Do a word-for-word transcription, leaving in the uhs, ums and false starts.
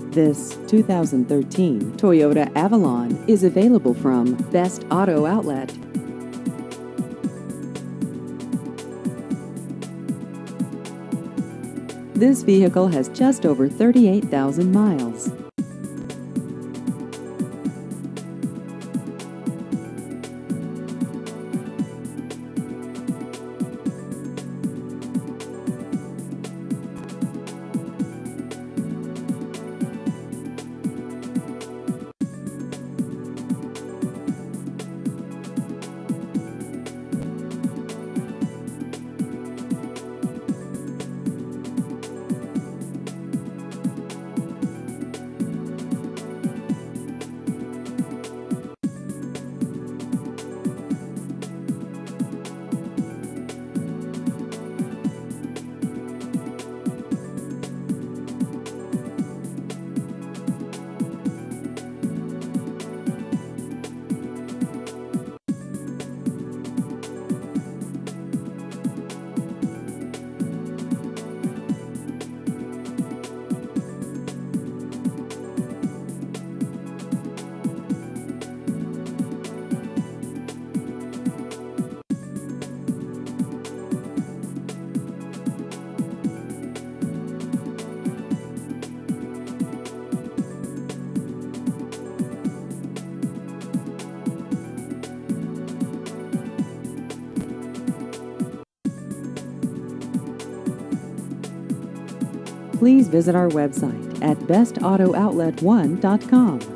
This two thousand thirteen Toyota Avalon is available from Best Auto Outlet. This vehicle has just over thirty-eight thousand miles. Please visit our website at best auto outlet one dot com.